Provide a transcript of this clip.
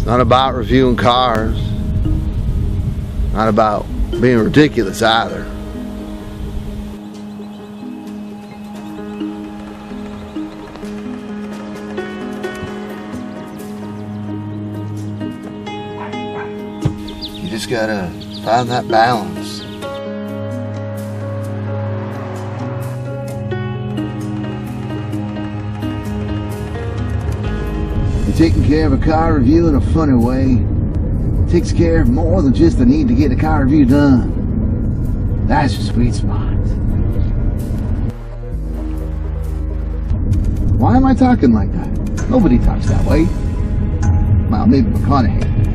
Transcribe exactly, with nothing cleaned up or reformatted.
Not about reviewing cars. Not about being ridiculous either. You just gotta find that balance. You're taking care of a car review in a funny way. Takes care of more than just the need to get a car review done. That's your sweet spot. Why am I talking like that? Nobody talks that way. Well, maybe McConaughey.